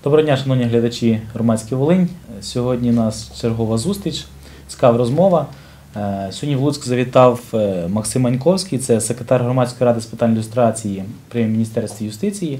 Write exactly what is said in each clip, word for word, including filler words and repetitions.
Доброго дня, шановні глядачі Громадський Волинь. Сьогодні у нас чергова зустріч, цікава розмова. Сьогодні в Луцьк завітав Максим Маньковський, це секретар Громадської ради з питань люстрації при Міністерстві юстиції.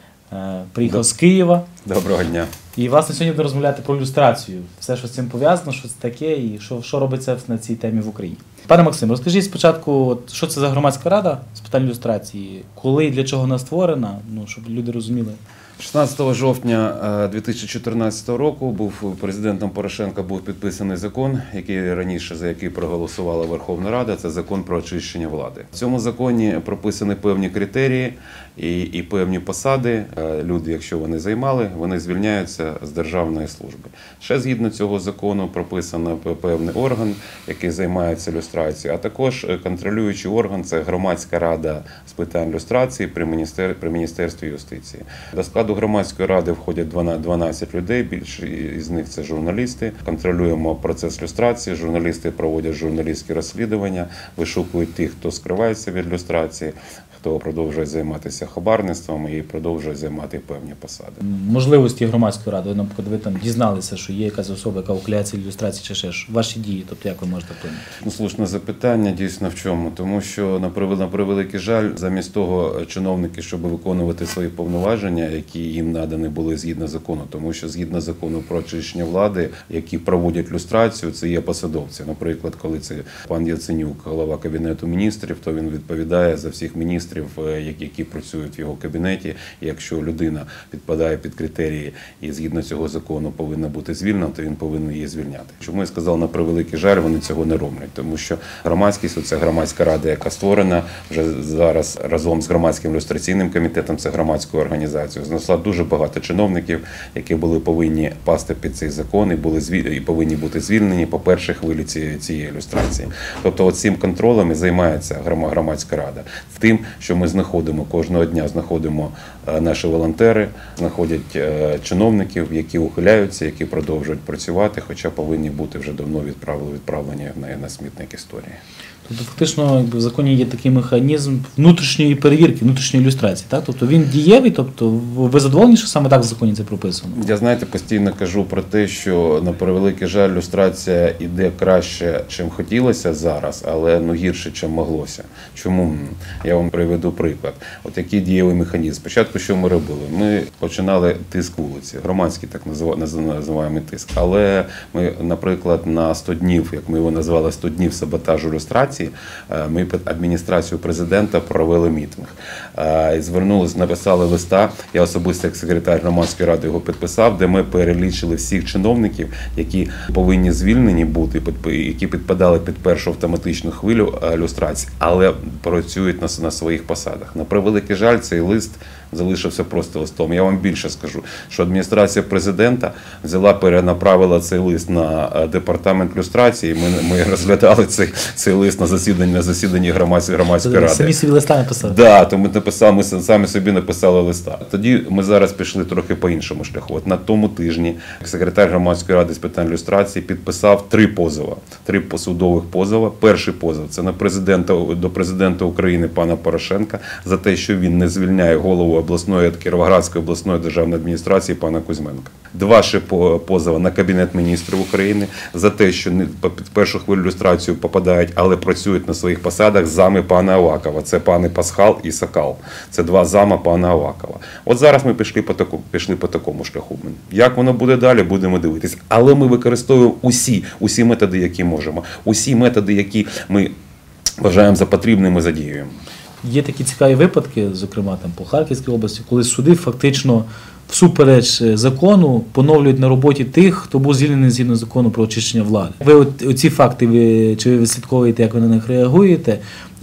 Приїхав Доб... з Києва. Доброго дня. І, власне, сьогодні буде розмовляти про люстрацію. Все, що з цим пов'язано, що це таке і що, що робиться на цій темі в Україні. Пане Максим, розкажіть спочатку, що це за Громадська рада з питань люстрації, коли і для чого вона створена, ну, щоб люди розуміли. шістнадцятого жовтня дві тисячі чотирнадцятого року був президентом Порошенка був підписаний закон, який раніше за який проголосувала Верховна Рада. Це закон про очищення влади. В цьому законі прописані певні критерії і, і певні посади. Люди, якщо вони займали, вони звільняються з державної служби. Ще згідно цього закону прописано певний орган, який займається люстрацією, а також контролюючий орган – це Громадська рада з питань люстрації при міністерстві, при міністерстві юстиції. До складу Громадської ради входять дванадцять людей, більшість із них це журналісти. Контролюємо процес люстрації, журналісти проводять журналістські розслідування, вишукують тих, хто скривається від люстрації, хто продовжує займатися хабарництвом і продовжує займати певні посади. Можливості Громадської ради, наприклад, ви там дізналися, що є якась особа, яка ухиляється від люстрації чи ще ж ваші дії, тобто як ви можете вплинути? Ну, слушне запитання, дійсно в чому? Тому що, на превеликий жаль, замість того чиновники, щоб виконувати свої повноваження, які їм надані були згідно закону, тому що згідно закону про очищення влади, які проводять люстрацію, це є посадовці. Наприклад, коли це пан Яценюк, голова Кабінету міністрів, то він відповідає за всіх міністрів, які працюють в його кабінеті. І якщо людина підпадає під критерії і згідно цього закону повинна бути звільнена, то він повинен її звільняти. Чому я сказав, на превеликий жаль, вони цього не роблять, тому що громадськість, це громадська рада, яка створена вже зараз разом з громадським люстраційним комітетом, це громадською організацією, знесла дуже багато чиновників, які були повинні пасти під цей закон і були звіль... і повинні бути звільнені по першій хвилі цієї, цієї люстрації. Тобто цим контролем і займається громадська рада. Тим, що ми знаходимо, кожного дня знаходимо наші волонтери, знаходять чиновників, які ухиляються, які продовжують працювати, хоча повинні бути вже давно відправлені на смітник історії. Тобто фактично в законі є такий механізм внутрішньої перевірки, внутрішньої люстрації, так? Тобто він дієвий, тобто ви задоволені, що саме так в законі це прописано? Я, знаєте, постійно кажу про те, що, на превеликий жаль, люстрація йде краще, чим хотілося зараз, але ну, гірше, чим моглося. Чому? Я вам приведу приклад. От який дієвий механізм. Спочатку що ми робили? Ми починали тиск вулиці, громадський так називаємо тиск. Але ми, наприклад, на сто днів, як ми його назвали, сто днів саботажу люстрації, ми під адміністрацією президента провели мітинг. Звернулися, написали листа, я особисто як секретар Громадської ради його підписав, де ми перелічили всіх чиновників, які повинні звільнені бути, які підпадали під першу автоматичну хвилю люстрації, але працюють на, на своїх посадах. На превеликий жаль, цей лист залишився просто листом. Я вам більше скажу, що адміністрація президента взяла, перенаправила цей лист на департамент люстрації. Ми, ми розглядали цей, цей лист на засіданні, на засіданні громадської, громадської ради. Самі собі листа написали? Так, да, то ми, написали, ми самі собі написали листа. Тоді ми зараз пішли трохи по іншому шляху. От на тому тижні секретар Громадської ради з питань люстрації підписав три позови. Три судових позови. Перший позов – це на президента, до президента України пана Порошенка за те, що він не звільняє голову обласної, Кіровоградської обласної державної адміністрації пана Кузьменка. Два ще позови на Кабінет міністрів України за те, що під першу хвилю люстрацію попадають, але працюють на своїх посадах зами пана Авакова. Це пани Пасхал і Сокал. Це два зама пана Авакова. От зараз ми пішли по такому, пішли по такому шляху. Як воно буде далі, будемо дивитися. Але ми використовуємо усі, усі методи, які можемо. Усі методи, які ми вважаємо за потрібні, ми задіюємо. Є такі цікаві випадки, зокрема там по Харківській області, коли суди фактично всупереч закону поновлюють на роботі тих, хто був звільнений згідно закону про очищення влади. Ви оці факти, ви, чи ви відслідковуєте, як ви на них реагуєте?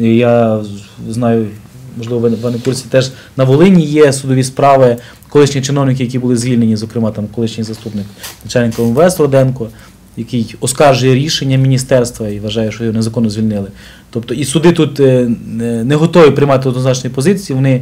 Я знаю, можливо, ви на курсі теж на Волині є судові справи, колишні чиновники, які були звільнені, зокрема там колишній заступник начальника ем ве ес Руденко, який оскаржує рішення міністерства і вважає, що його незаконно звільнили. Тобто і суди тут не готові приймати однозначної позиції, вони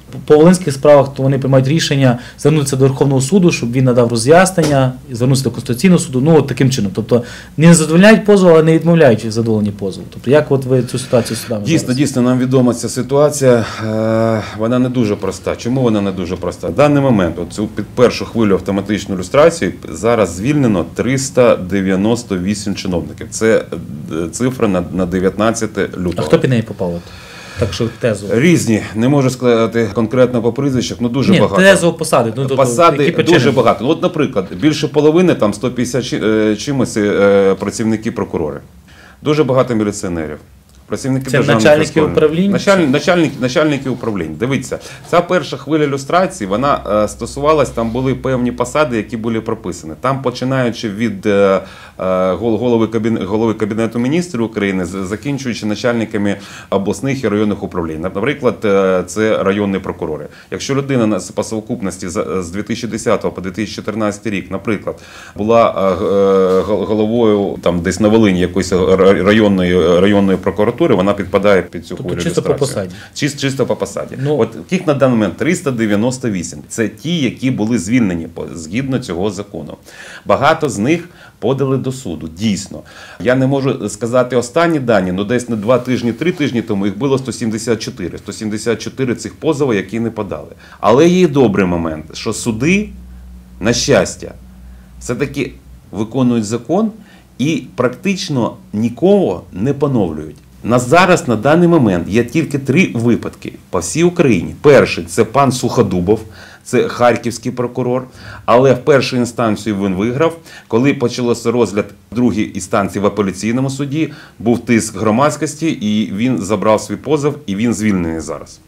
по волинських справах то вони приймають рішення звернутися до Верховного суду, щоб він надав роз'яснення, і звернутися до Конституційного суду, ну от таким чином. Тобто не задовольняють позов, але не відмовляють в задоволенні позову. Тобто як от ви цю ситуацію судами Дійсно, зараз? дійсно, нам відома ця ситуація, е, вона не дуже проста. Чому вона не дуже проста? В даний момент, цю під першу хвилю автоматичної люстрації, зараз звільнено триста дев'яносто вісім чиновників. Це цифра на, на дев'ятнадцяте лютого. А хто під неї попав? От? Так що тезу. Різні, не можу сказати конкретно по прізвищах, ну дуже Ні, багато. тезу посади. Ну, Посади які дуже багато. От, наприклад, більше половини, там сто п'ятдесят чимось працівники прокурори. Дуже багато міліціонерів. Працівники Це державних начальники фіскальних. управлінь? Начальники, начальники, начальники управлінь. Дивіться, ця перша хвиля люстрації, вона е, стосувалась, там були певні посади, які були прописані. Там, починаючи від е, е, голови, кабінету, голови Кабінету міністрів України, закінчуючи начальниками обласних і районних управлінь. Наприклад, е, це районні прокурори. Якщо людина по совокупності з, з дві тисячі десятого по дві тисячі чотирнадцятий рік, наприклад, була е, головою там десь на Волині якоїсь районної, районної прокуратури, вона підпадає під цю хвилю люстрації. Чисто по посаді. Чисто, чисто по посаді. Ну, От їх на даний момент триста дев'яносто вісім. Це ті, які були звільнені згідно цього закону. Багато з них подали до суду. Дійсно. Я не можу сказати останні дані, але десь на два тижні, три тижні тому їх було сто сімдесят чотири. сто сімдесят чотири цих позови, які не подали. Але є добрий момент, що суди, на щастя, все-таки виконують закон і практично нікого не поновлюють. На зараз, на даний момент, є тільки три випадки по всій Україні. Перший – це пан Суходубов, це харківський прокурор, але в першу інстанцію він виграв. Коли почався розгляд другої інстанції в апеляційному суді, був тиск громадськості, і він забрав свій позов, і він звільнений зараз.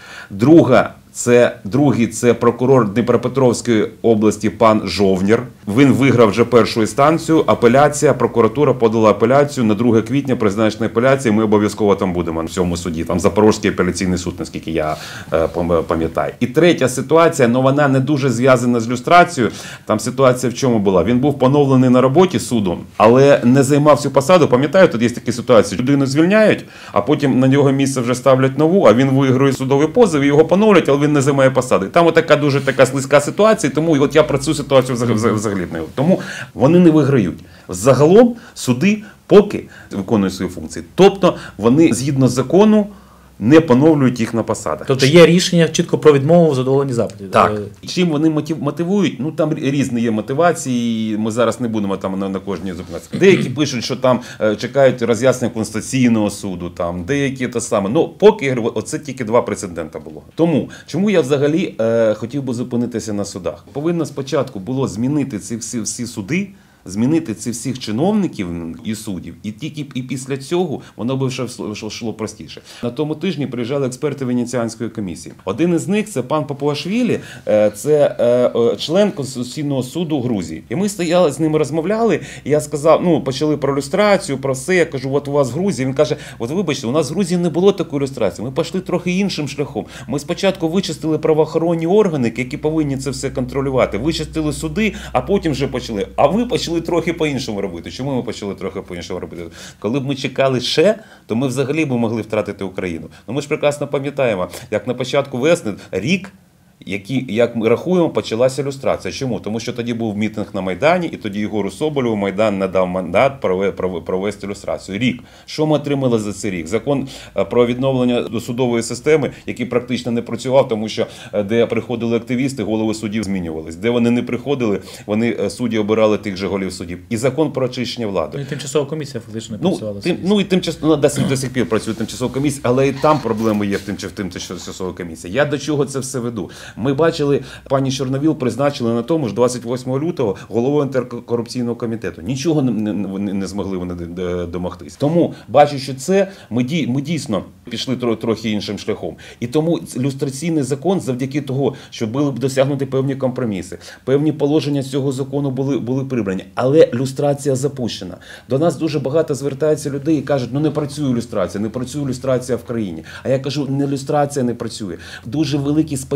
Друга Це другий це прокурор Дніпропетровської області пан Жовнір. Він виграв вже першу інстанцію. Апеляція, прокуратура подала апеляцію на друге квітня, призначена апеляція. Ми обов'язково там будемо в цьому суді. Там Запорізький апеляційний суд, наскільки я е, пам'ятаю. І третя ситуація, але вона не дуже зв'язана з люстрацією. Там ситуація в чому була? Він був поновлений на роботі судом, але не займав цю посаду. Пам'ятаю, тут є такі ситуації. Людину звільняють, а потім на нього місце вже ставлять нову, а він виграє судовий позов і його поновлять, але він не займає посади. Там отака дуже така слизька ситуація, тому от я про цю ситуацію взагалі не. Тому вони не виграють. Загалом суди поки виконують свої функції. Тобто вони згідно закону не поновлюють їх на посадах. Тобто є рішення чітко про відмову в задоволенні запитів. Так. Чим вони мотивують? Ну там різні є мотивації, ми зараз не будемо там на, на кожній зупинятися. Деякі пишуть, що там е, чекають роз'яснення Конституційного суду, там деякі те саме. Ну, поки оце тільки два прецеденти було. Тому, чому я взагалі е, хотів би зупинитися на судах? Повинно спочатку було змінити ці всі, всі суди, змінити цих всіх чиновників і суддів, і тільки і після цього воно б вже йшло простіше. На тому тижні приїжджали експерти Венеціанської комісії. Один із них – це пан Папуашвілі, це член Конституційного суду Грузії. І ми стояли з ним, розмовляли, і я сказав, ну, почали про люстрацію, про все, я кажу, от у вас в Грузії. Він каже, от вибачте, у нас в Грузії не було такої люстрації, ми пішли трохи іншим шляхом. Ми спочатку вичистили правоохоронні органи, які повинні це все контролювати, вичистили суди, а потім вже почали. А ви почали трохи по-іншому робити. Чому ми почали трохи по-іншому робити? Коли б ми чекали ще, то ми взагалі б могли втратити Україну. Ну ми ж прекрасно пам'ятаємо, як на початку весни рік, які, як ми рахуємо, почалася люстрація. Чому? Тому що тоді був мітинг на Майдані, і тоді Єгору Соболєву Майдан надав мандат провести люстрацію. Рік. Що ми отримали за цей рік? Закон про відновлення досудової системи, який практично не працював, тому що де приходили активісти, голови судів змінювались. Де вони не приходили, вони судді обирали тих же голів судів. І закон про очищення влади. Ну, і тимчасова комісія фактично не ну, працювала. Тим, ну і тимчасово, ну, до, до сих пір працює тимчасова комісія, але і там проблеми є в тимчасовій комісії. Я до чого це все веду? Ми бачили, пані Чорновіл призначили на тому ж двадцять восьмого лютого головою антикорупційного комітету. Нічого не, не, не змогли вони домогтись. Тому, бачачи це, ми, дій, ми дійсно пішли трохи іншим шляхом. І тому люстраційний закон, завдяки того, що були б досягнуті певні компроміси, певні положення цього закону були, були прибрані. Але люстрація запущена. До нас дуже багато звертаються людей і кажуть, ну не працює люстрація, не працює люстрація в країні. А я кажу, не люстрація не працює. Дуже великі сподівання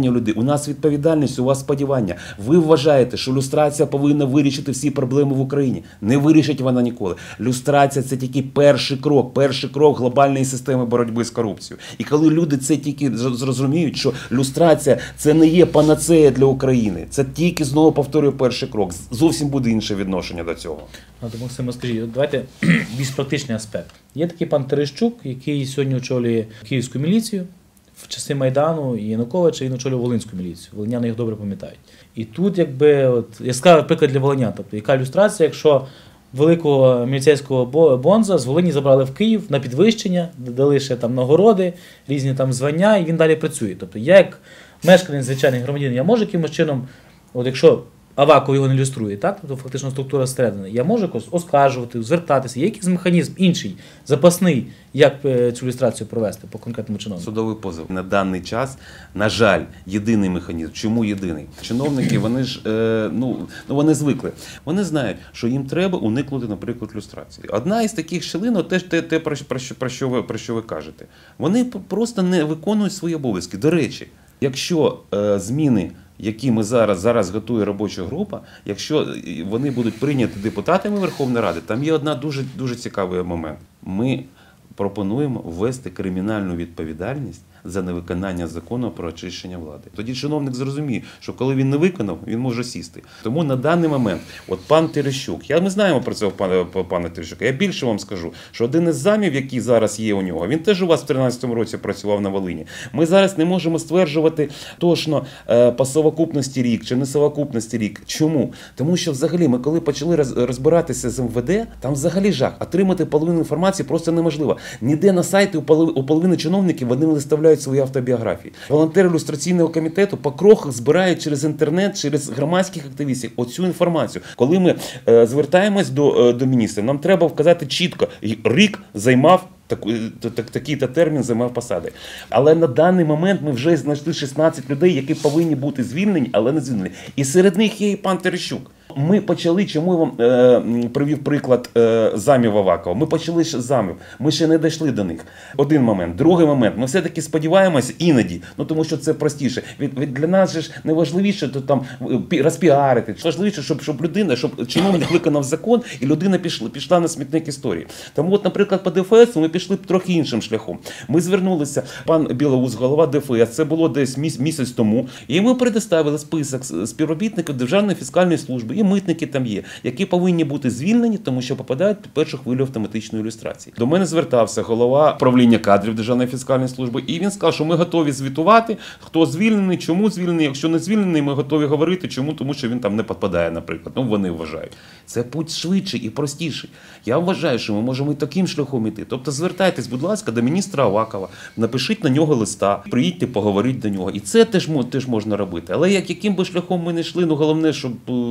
сподівання у людей. У нас відповідальність, у вас сподівання. Ви вважаєте, що люстрація повинна вирішити всі проблеми в Україні. Не вирішить вона ніколи. Люстрація – це тільки перший крок, перший крок глобальної системи боротьби з корупцією. І коли люди це тільки зрозуміють, що люстрація – це не є панацея для України, це тільки, знову повторюю, перший крок. Зовсім буде інше відношення до цього. Ну, тому Максим, скажіть, давайте більш практичний аспект. Є такий пан Терещук, який сьогодні очолює Київську міліцію. В часи Майдану і Януковича він очолював Волинську міліцію. Волиняни їх добре пам'ятають. І тут, якби, от, я сказав приклад для волинян, тобто, яка люстрація, якщо великого міліцейського бонза з Волині забрали в Київ на підвищення, дали ще там нагороди, різні там звання, і він далі працює. Тобто, я як мешканець, звичайний громадянин, я можу якимось чином, от якщо Аваков його не люструє, так? Тобто фактично структура зсередини. Я можу якось оскаржувати, звертатися. Є якийсь механізм інший, запасний, як цю люстрацію провести по конкретному чиновнику? Судовий позов. На даний час, на жаль, єдиний механізм. Чому єдиний? Чиновники, вони ж, е, ну, ну, вони звикли. Вони знають, що їм треба уникнути, наприклад, люстрації. Одна із таких щілин, теж те, те про, про, що, про, що ви, про що ви кажете. Вони просто не виконують свої обов'язки. До речі, якщо е, зміни, які ми зараз, зараз готує робоча група, якщо вони будуть прийняті депутатами Верховної Ради, там є одна дуже, дуже цікавий момент. Ми пропонуємо ввести кримінальну відповідальність за невиконання закону про очищення влади. Тоді чиновник зрозуміє, що коли він не виконав, він може сісти. Тому на даний момент, от пан Терещук, я, ми знаємо про цього пана, пана Терещука, я більше вам скажу, що один із замів, який зараз є у нього, він теж у вас в тринадцятому році працював на Волині. Ми зараз не можемо стверджувати точно е, по совокупності рік чи не совокупності рік. Чому? Тому що взагалі ми коли почали розбиратися з ем ве де, там взагалі жах. Отримати половину інформації просто неможливо. Ніде на сайті у половини, у половини чиновників вони не виставляють свої автобіографії. Волонтери люстраційного комітету по крохах збирають через інтернет, через громадських активістів оцю інформацію. Коли ми е, звертаємось до, е, до міністра, нам треба вказати чітко, рік займав такий-то термін, займав посади. Але на даний момент ми вже знайшли шістнадцять людей, які повинні бути звільнені, але не звільнені. І серед них є і пан Терещук. Ми почали, чому я вам е, привів приклад е, замів Авакова. Ми почали з замів, ми ще не дійшли до них. Один момент. Другий момент. Ми все-таки сподіваємося іноді, ну тому що це простіше. Від, від, для нас же ж не важливіше то, там, розпіарити. Важливіше, щоб, щоб людина, щоб чиновник виконав закон і людина пішла, пішла на смітник історії. Тому от, наприклад, по де еф ес ми пішли трохи іншим шляхом. Ми звернулися, пан Білоус, голова де еф ес, це було десь місяць тому, і ми предоставили список співробітників Державної фіскальної служби, і митники там є, які повинні бути звільнені, тому що попадають під першу хвилю автоматичної ілюстрації. До мене звертався голова правління кадрів Державної фіскальної служби, і він сказав, що ми готові звітувати, хто звільнений, чому звільнений, якщо не звільнений, ми готові говорити, чому, тому що він там не підпадає, наприклад. Ну, вони вважають. Це путь швидший і простіший. Я вважаю, що ми можемо і таким шляхом іти. Тобто звертайтесь, будь ласка, до міністра Авакова, напишіть на нього листа, приїдьте, поговоріть до нього. І це теж, теж можна робити. Але як, яким би шляхом ми не йшли, ну головне, щоб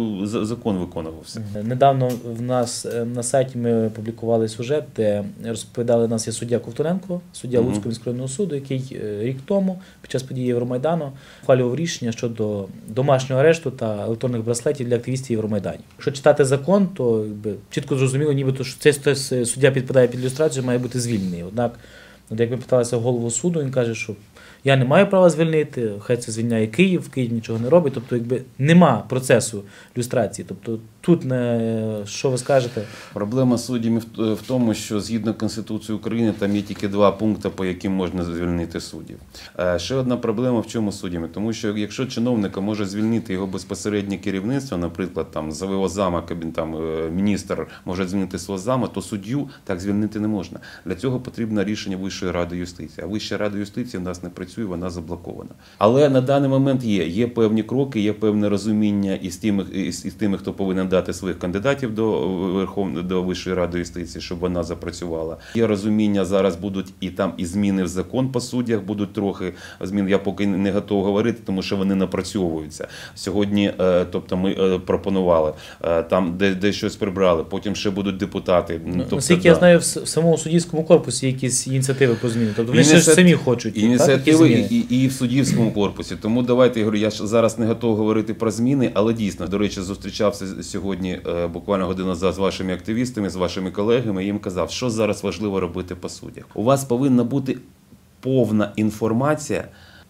закон виконувався. Недавно в нас на сайті ми публікували сюжет, де розповідали, у нас є суддя Ковтуненко, суддя mm-hmm. Луцького міськрайонного суду, який рік тому, під час події Євромайдану, ухвалював рішення щодо домашнього арешту та електронних браслетів для активістів Євромайдану. Якщо читати закон, то якби, чітко зрозуміло, нібито, що цей суддя підпадає під ілюстрацію, має бути звільнений. Однак, от як ми питалися голову суду, він каже, що я не маю права звільнити, хай це звільняє Київ, Київ нічого не робить, тобто якби нема процесу люстрації. Тобто тут не, що ви скажете? Проблема суддів в тому, що згідно Конституції України там є тільки два пункти, по яким можна звільнити суддів. Ще одна проблема в чому суддями, тому що якщо чиновника може звільнити його безпосереднє керівництво, наприклад, там свого зама, там міністр може звільнити свого зама, то суддю так звільнити не можна. Для цього потрібно рішення Вищої ради юстиції. А Вища рада юстиції в нас не працює, вона заблокована. Але на даний момент є, є певні кроки, є певне розуміння із тими, із, із тими, хто повинен дати своїх кандидатів до Верховної, до Вищої ради юстиції, щоб вона запрацювала. Є розуміння, зараз будуть і там і зміни в закон по суддях, будуть трохи змін. Я поки не готовий говорити, тому що вони напрацьовуються. Сьогодні, тобто ми пропонували, там де, де щось прибрали, потім ще будуть депутати. Тобто, наскільки да. я знаю, в самому суддівському корпусі якісь ініціативи по зміні. Тобто вони ж самі хочуть. Ініціативи і, і, і в суддівському корпусі. Тому давайте, я говорю, я ж зараз не готовий говорити про зміни, але дійсно, до речі, зустрічався сьогодні буквально годину назад з вашими активістами, з вашими колегами, і їм казав, що зараз важливо робити по суддях. У вас повинна бути повна інформація,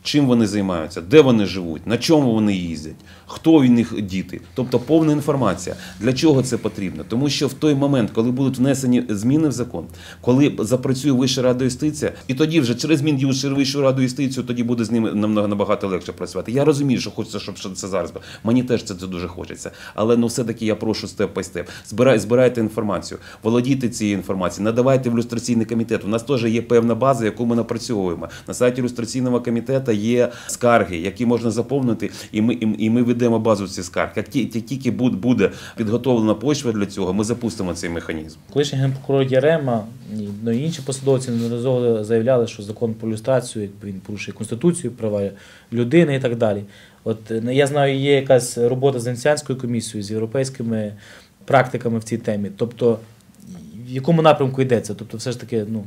чим вони займаються, де вони живуть, на чому вони їздять, хто у них діти. Тобто повна інформація. Для чого це потрібно? Тому що в той момент, коли будуть внесені зміни в закон, коли запрацює Вища рада юстиції, і тоді вже через змін через Вищу раду юстицію, тоді буде з ними набагато легше працювати. Я розумію, що хочеться, щоб це зараз було. Мені теж це дуже хочеться. Але ну все-таки я прошу степ by степ. Збирай, збирайте інформацію, володійте цією інформацією, надавайте в ілюстраційний комітет. У нас теж є певна база, яку ми напрацьовуємо. На сайті ілюстраційного комітету є скарги, які можна заповнити, і ми, і, і ми ведемо базу цих скарг. Як тільки буде підготовлена почва для цього, ми запустимо цей механізм. Колишній генпрокурор Ярема і ну, інші посадовці неодноразово заявляли, що закон про люстрацію, він порушує Конституцію, права людини і так далі. От я знаю, є якась робота з Венеціанською комісією, з європейськими практиками в цій темі. Тобто, в якому напрямку йдеться? Тобто, все ж таки, ну,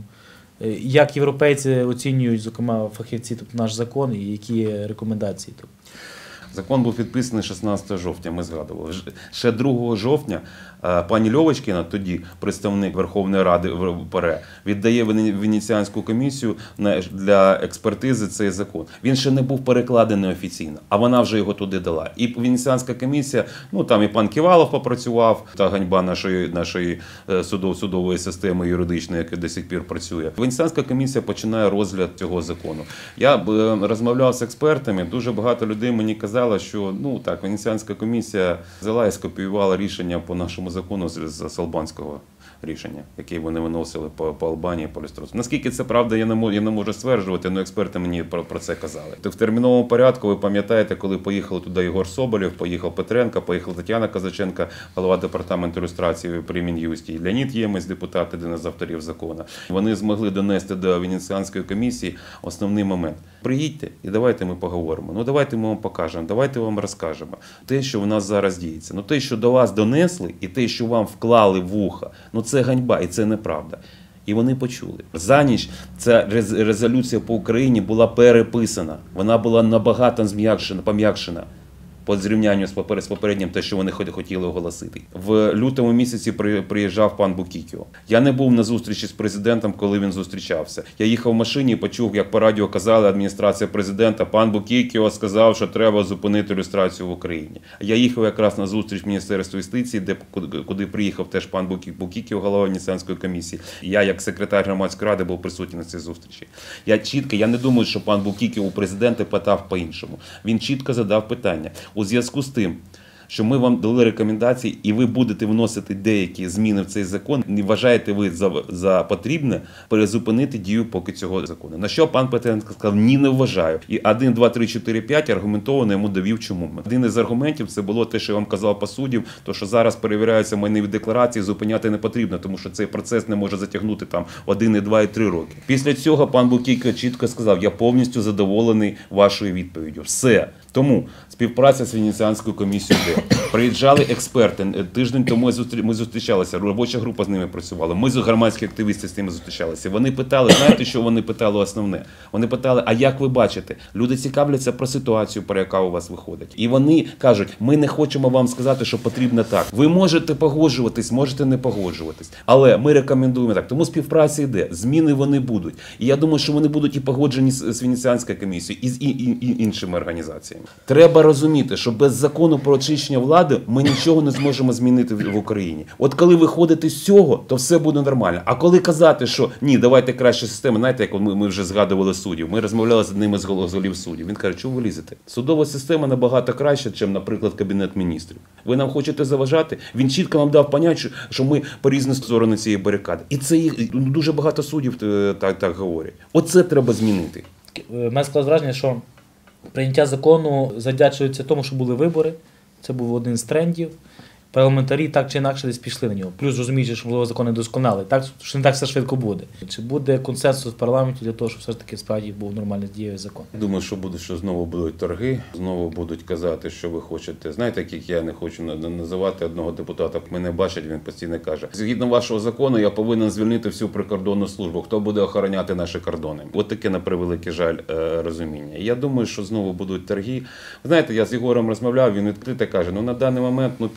як європейці оцінюють, зокрема, фахівці, тобто наш закон, і які є рекомендації? Тобто. Закон був підписаний шістнадцятого жовтня, ми згадували. Ще другого жовтня пані Льовочкіна, тоді представник Верховної Ради ПАРЄ, віддає Венеціанську комісію для експертизи цей закон. Він ще не був перекладений офіційно, а вона вже його туди дала. І Венеціанська комісія, ну там і пан Ківалов попрацював, та ганьба нашої, нашої судов, судової системи юридичної, яка до сих пір працює. Венеціанська комісія починає розгляд цього закону. Я розмовляв з експертами, дуже багато людей мені казало, що ну так, Венеціанська комісія взяла і скопіювала рішення по нашому закону з, з албанського рішення, яке вони виносили по, по Албанії, по люстрації. Наскільки це правда, я не можу, я не можу стверджувати, але експерти мені про, про це казали. В терміновому порядку, ви пам'ятаєте, коли поїхали туди Єгор Соболєв, поїхав Петренко, поїхала Тетяна Казаченка, голова департаменту люстрації при Мін'юсті, і Леонід Ємець, депутат, один із авторів закону. Вони змогли донести до Венеціанської комісії основний момент. Приїдьте і давайте ми поговоримо. Ну давайте ми вам покажемо, давайте вам розкажемо. Те, що в нас зараз діється. Ну те, що до вас донесли, і те, що вам вклали в вуха, ну це ганьба і це неправда. І вони почули. За ніч ця резолюція по Україні була переписана. Вона була набагато зм'якшена, пом'якшена. По зрівнянню з попереднім, те, що вони хотіли оголосити. В лютому місяці приїжджав пан Букікіо. Я не був на зустрічі з президентом, коли він зустрічався. Я їхав в машині і почув, як по радіо казали адміністрація президента, пан Букікіо сказав, що треба зупинити люстрацію в Україні. Я їхав якраз на зустріч в Міністерстві юстиції, де, куди приїхав теж пан Букікіо, голова Венеціанської комісії. Я, як секретар громадської ради, був присутній на цій зустрічі. Я чітко, я не думаю, що пан Букікіо у президента питав по-іншому. Він чітко задав питання. У зв'язку з тим, що ми вам дали рекомендації і ви будете вносити деякі зміни в цей закон, не вважаєте ви за, за потрібне перезупинити дію поки цього закону. На що пан Петренко сказав, ні, не вважаю. І один, два, три, чотири, п'ять аргументовано йому довів, чому. Один із аргументів це було те, що я вам казав по суддів, то що зараз перевіряються майнові декларації, зупиняти не потрібно, тому що цей процес не може затягнути там один, два і три роки. Після цього пан Букікіо чітко сказав, я повністю задоволений вашою відповіддю. Все. Тому співпраця з Венеціанською комісією йде. Приїжджали експерти. Тиждень тому ми зустрічалися, робоча група з ними працювала. Ми, громадські активісти, з ними зустрічалися. Вони питали, знаєте, що вони питали основне? Вони питали, а як ви бачите? Люди цікавляться про ситуацію, про яка у вас виходить. І вони кажуть, ми не хочемо вам сказати, що потрібно так. Ви можете погоджуватись, можете не погоджуватись. Але ми рекомендуємо так. Тому співпраця йде. Зміни вони будуть. І я думаю, що вони будуть і погоджені з Венеціанською комісією, і з і, і, і іншими організаціями. Треба розуміти, що без закону про очищення влади ми нічого не зможемо змінити в Україні. От коли виходити з цього, то все буде нормально. А коли казати, що ні, давайте краще систему, знаєте, як ми, ми вже згадували суддів, ми розмовляли з одним із голів суддів. Він каже, чого ви лізете? Судова система набагато краще, ніж, наприклад, Кабінет міністрів. Ви нам хочете заважати? Він чітко нам дав поняття, що ми по різні сторони цієї барикади. І це їх, дуже багато суддів так, так говорять. Оце треба змінити. У мене склалось враження, що прийняття закону завдячується тому, що були вибори. Це був один з трендів. Парламентарі так чи інакше десь пішли на нього. Плюс розуміючи, що, можливо, закон не досконалий. Так, що не так все швидко буде. Чи буде консенсус в парламенті для того, щоб все ж таки справді був нормальний дієвий закон? Думаю, що буде, що знову будуть торги, знову будуть казати, що ви хочете. Знаєте, як я не хочу називати одного депутата, мене бачать, він постійно каже, згідно вашого закону, я повинен звільнити всю прикордонну службу. Хто буде охороняти наші кордони? От таке, на превеликий жаль, розуміння. І я думаю, що знову будуть торги. Знаєте, я з Єгором розмовляв, він відкрито каже, ну на даний момент ну п'ятдесят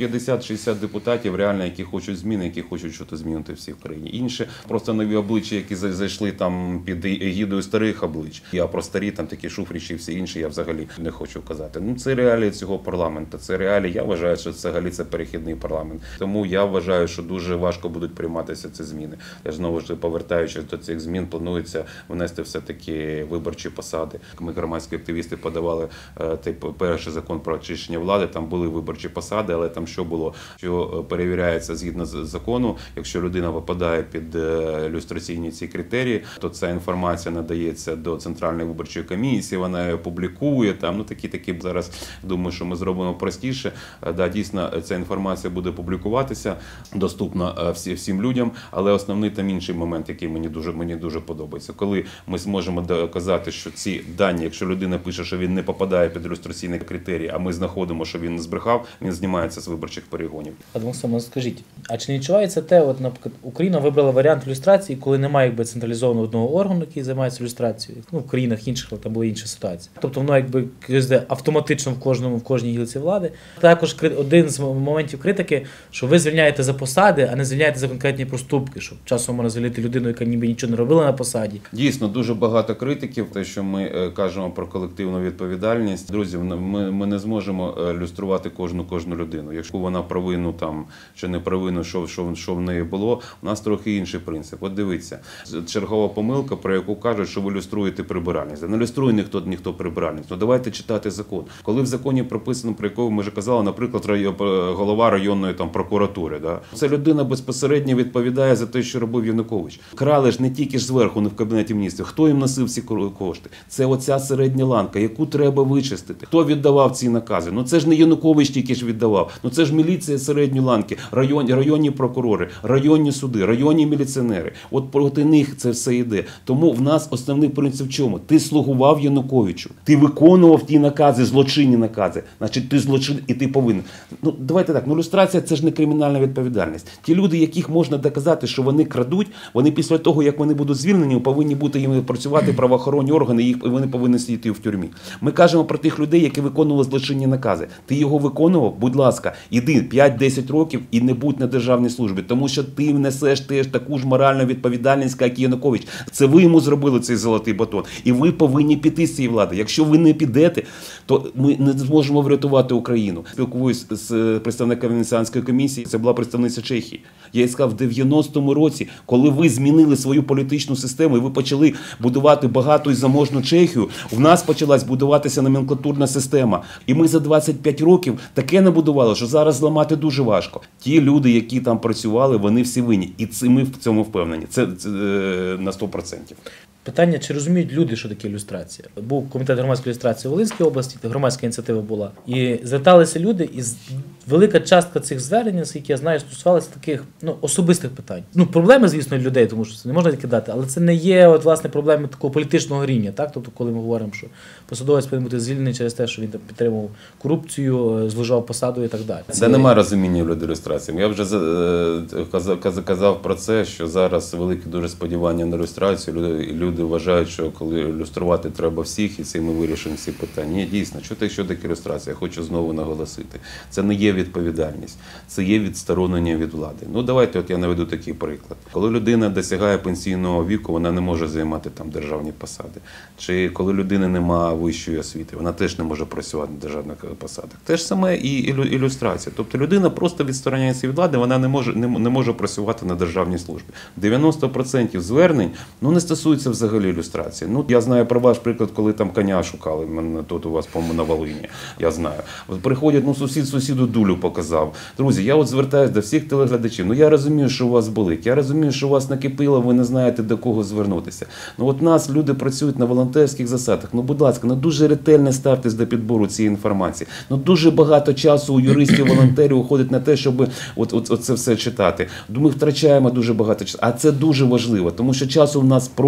п'ятдесят-шістдесят депутатів реально, які хочуть зміни, які хочуть щось змінити всі в країні. Інші просто нові обличчя, які зайшли там під егідою старих облич. Я про старі, там такі Шуфричі і всі інші, я взагалі не хочу казати. Ну, це реалії цього парламенту, це реалії, я вважаю, що взагалі це перехідний парламент. Тому я вважаю, що дуже важко будуть прийматися ці зміни. Я знову ж повертаючись до цих змін, планується внести все-таки виборчі посади. Ми, громадські активісти, подавали тип, перший закон про очищення влади, там були виборчі посади, але там що було? Що перевіряється згідно з закону, якщо людина попадає під люстраційні ці критерії, то ця інформація надається до Центральної виборчої комісії, вона її публікує, там, ну такі, такі, зараз думаю, що ми зробимо простіше. Да, дійсно, ця інформація буде публікуватися, доступна всі, всім людям, але основний там інший момент, який мені дуже, мені дуже подобається. Коли ми зможемо доказати, що ці дані, якщо людина пише, що він не попадає під люстраційні критерії, а ми знаходимо, що він не збрехав, він знімається з виборчих перегонів. Максим, скажіть, а чи не відчувається те, от, наприклад, Україна вибрала варіант люстрації, коли немає якби централізованого одного органу, який займається люстрацією? Ну, в країнах інших там була інша ситуація. Тобто воно якби автоматично в кожному, в кожній гілці влади. Також один з моментів критики, що ви звільняєте за посади, а не звільняєте за конкретні проступки, що часом можна звільнити людину, яка ніби нічого не робила на посаді. Дійсно, дуже багато критиків, те, що ми кажемо про колективну відповідальність. Друзі, ми, ми не зможемо люструвати кожну кожну людину. Якщо вона провину там чи не провину, що, що, що в неї було, у нас трохи інший принцип. От дивіться, чергова помилка, про яку кажуть, що ви люструєте прибиральність. Не люструє ніхто, ніхто прибиральність. Ну давайте читати закон. Коли в законі прописано, про якого ми вже казали, наприклад, голова районної там прокуратури, да? Ця людина безпосередньо відповідає за те, що робив Янукович. Крали ж не тільки ж зверху, не в Кабінеті міністрів. Хто їм носив ці кошти? Це оця середня ланка, яку треба вичистити. Хто віддавав ці накази? Ну це ж не Янукович тільки ж віддавав. Ну це ж міліція середньої ланки, район, районні прокурори, районні суди, районні міліціонери. От проти них це все йде. Тому в нас основний принцип в чому? Ти слугував Януковичу, ти виконував ті накази, злочинні накази. Значить, ти злочин і ти повинен. Ну давайте так, ну люстрація це ж не кримінальна відповідальність. Ті люди, яких можна доказати, що вони крадуть, вони після того, як вони будуть звільнені, повинні бути їм працювати правоохоронні органи, і вони повинні сидіти в тюрмі. Ми кажемо про тих людей, які виконували злочинні накази. Ти його виконував, будь ласка, іди п'ять-десять років і не будь на державній службі, тому що ти несеш теж таку ж моральну відповідальність, як і Янукович. Це ви йому зробили цей золотий батон, і ви повинні піти з цієї влади. Якщо ви не підете, то ми не зможемо врятувати Україну. Спілкуюсь з представником Венеціанської комісії, це була представниця Чехії. Я їй сказав, в дев'яностому році, коли ви змінили свою політичну систему і ви почали будувати багату і заможну Чехію, в нас почалась будуватися номенклатурна система. І ми за двадцять п'ять років таке набудували, що зараз зламати дуже важко. Ті люди, які там працювали, вони всі винні. І це ми в цьому впевнені. Це, це на сто відсотків. Питання, чи розуміють люди, що таке ілюстрація? Був комітет громадської ілюстрації в Волинській області, громадська ініціатива була. І зверталися люди, і велика частка цих звернень, наскільки я знаю, стосувалася таких ну, особистих питань. Ну, проблеми, звісно, людей, тому що це не можна відкидати, але це не є от, власне, проблеми такого політичного рівня. Так? Тобто, коли ми говоримо, що посадовець повинен бути звільнений через те, що він підтримував корупцію, зловживав посадою і так далі. Це немає розуміння людей ілюстрації. Я вже казав, казав про це, що зараз велике дуже сподівання на ілюстрацію. Люди, люди вважають, що коли ілюструвати треба всіх, і цим ми вирішимо всі питання. Ні, дійсно, що таке, що таке ілюстрація? Я хочу знову наголосити. Це не є відповідальність, це є відсторонення від влади. Ну, давайте, от я наведу такий приклад. Коли людина досягає пенсійного віку, вона не може займати там державні посади. Чи коли людина не має вищої освіти, вона теж не може працювати на державних посадах. Те ж саме і ілюстрація. Тобто людина просто відстороняється від влади, вона не може, не, не може працювати на державній службі. дев'яносто відсотків звернень ну, не стосуються взагалі ілюстрації. Ну, я знаю про ваш приклад, коли там коня шукали, тут у вас, по-моєму, на Волині, я знаю. От приходять, ну, сусід сусіду дулю показав. Друзі, я от звертаюся до всіх телеглядачів. Ну, я розумію, що у вас болить, я розумію, що у вас накипіло, ви не знаєте, до кого звернутися. Ну, от нас люди працюють на волонтерських засадах. Ну, будь ласка, ну, дуже ретельно ставтесь до підбору цієї інформації. Ну, дуже багато часу у юристів, волонтерів уходить на те, щоб от, от, от це все читати. Ми втрачаємо дуже багато часу. А це дуже важливо, тому що часу в нас просто немає.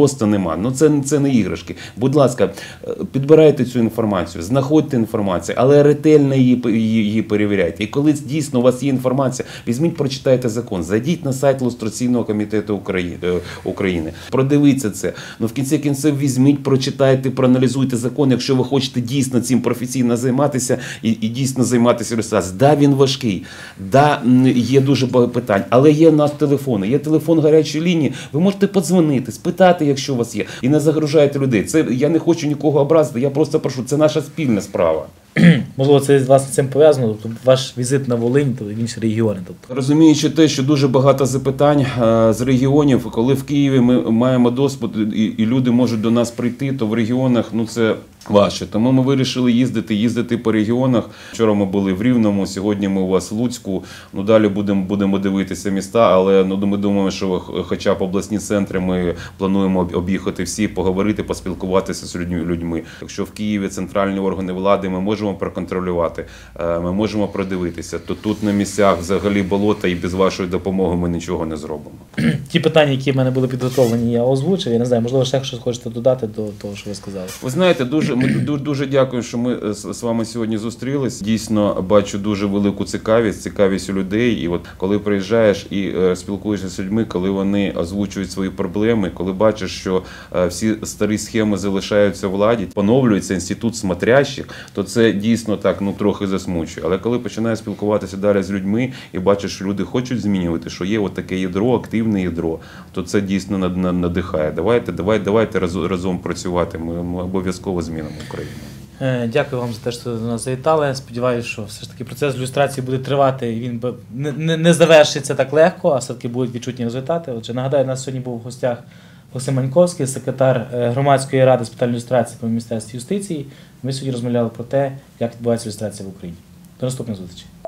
нема. Ну це, це не іграшки. Будь ласка, підбирайте цю інформацію, знаходьте інформацію, але ретельно її, її, її перевіряйте. І коли дійсно у вас є інформація, візьміть, прочитайте закон, зайдіть на сайт Люстраційного комітету України, України, продивіться це. Ну в кінці кінців візьміть, прочитайте, проаналізуйте закон, якщо ви хочете дійсно цим професійно займатися і, і дійсно займатися люстрацією. Да, він важкий, да, є дуже багато питань, але є у нас телефони, є телефон гарячої лінії, ви можете подзвонити, спитати, якщо у вас є, і не загружайте людей. Це я не хочу нікого образити, я просто прошу, це наша спільна справа. Можливо, це власне з цим пов'язано, тобто ваш візит на Волинь, то в інші регіони. Тобто. Розуміючи те, що дуже багато запитань з регіонів, коли в Києві ми маємо доступ і, і люди можуть до нас прийти, то в регіонах ну це важче. Тому ми вирішили їздити, їздити по регіонах. Вчора ми були в Рівному, сьогодні ми у вас в Луцьку. Ну далі будемо будемо дивитися міста, але ну ми думаємо, що хоча б обласні центри ми плануємо об'їхати всі, поговорити, поспілкуватися з людьми. Якщо в Києві центральні органи влади ми можемо проконтролювати, ми можемо продивитися, то тут на місцях взагалі болота і без вашої допомоги ми нічого не зробимо. Ті питання, які в мене були підготовлені, я озвучив. Я не знаю, можливо, ще щось хочете додати до того, що ви сказали. Ви знаєте, дуже Ми дуже, дуже дякую, що ми з вами сьогодні зустрілись. Дійсно, бачу дуже велику цікавість, цікавість у людей. І от коли приїжджаєш і е, спілкуєшся з людьми, коли вони озвучують свої проблеми, коли бачиш, що е, всі старі схеми залишаються в владі, поновлюється інститут смотрящих, то це дійсно так, ну трохи засмучує. Але коли починаєш спілкуватися далі з людьми і бачиш, що люди хочуть змінювати, що є от таке ядро, активне ядро, то це дійсно надихає. Давайте, давайте, давайте разом працювати. Ми, ми обов'язково змінимо Україну. Дякую вам за те, що до нас завітали. Сподіваюся, що все ж таки процес люстрації буде тривати, і він не, не, не завершиться так легко, а все-таки будуть відчутні результати. Отже, нагадаю, у нас сьогодні був в гостях Максим Маньковський, секретар Громадської ради з питань люстрації при Міністерстві юстиції. Ми сьогодні розмовляли про те, як відбувається люстрація в Україні. До наступних зустрічей.